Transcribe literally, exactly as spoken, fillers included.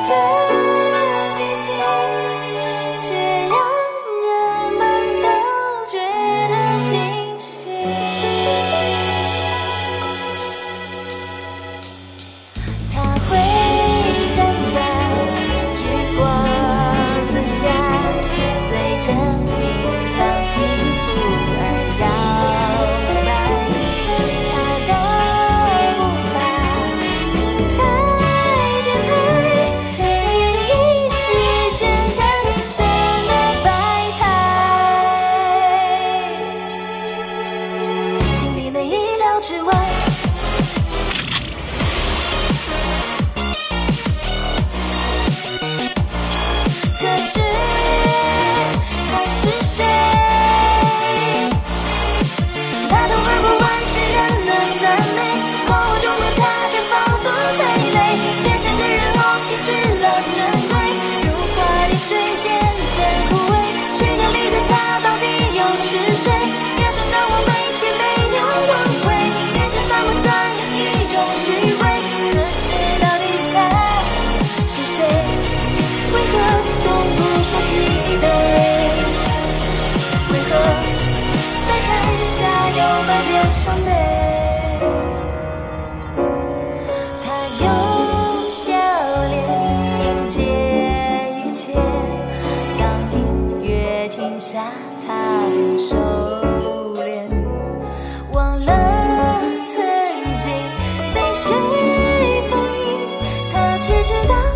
真激情，却让人们都觉得惊喜。他会站在聚光灯下，随着明朗起伏而摇摆。他的步伐精彩节拍，演绎世间人生的百态，心里能意料之外。可是他是谁？他懂而不问世人的赞美，光我中的他却仿佛傀儡。先前的人后遗失了珍贵，如花滴水渐渐枯萎。去年里的他到底又是谁？眼神的完美却没有挽回，眼前散不散一种虚伪。可是到底他是谁？为何从不说疲惫？为何在台下又百变伤悲？他用笑脸迎接一切，当音乐停下，他便收敛，忘了曾经被谁封印。他只知道